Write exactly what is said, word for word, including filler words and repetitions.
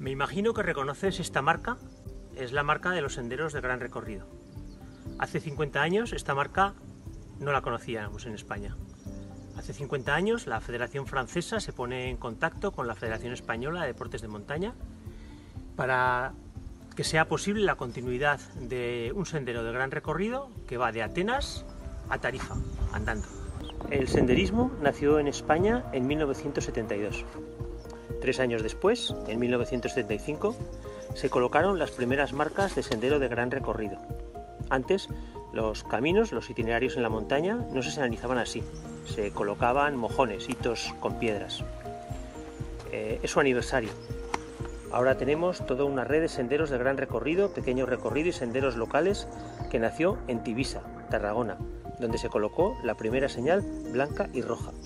Me imagino que reconoces esta marca, es la marca de los senderos de gran recorrido. Hace cincuenta años esta marca no la conocíamos en España. Hace cincuenta años la Federación Francesa se pone en contacto con la Federación Española de Deportes de Montaña para que sea posible la continuidad de un sendero de gran recorrido que va de Atenas a Tarifa, andando. El senderismo nació en España en mil novecientos setenta y dos. Tres años después, en mil novecientos setenta y cinco, se colocaron las primeras marcas de sendero de gran recorrido. Antes, los caminos, los itinerarios en la montaña, no se señalizaban así. Se colocaban mojones, hitos con piedras. Eh, es su aniversario. Ahora tenemos toda una red de senderos de gran recorrido, pequeño recorrido y senderos locales que nació en Tivisa, Tarragona, donde se colocó la primera señal blanca y roja.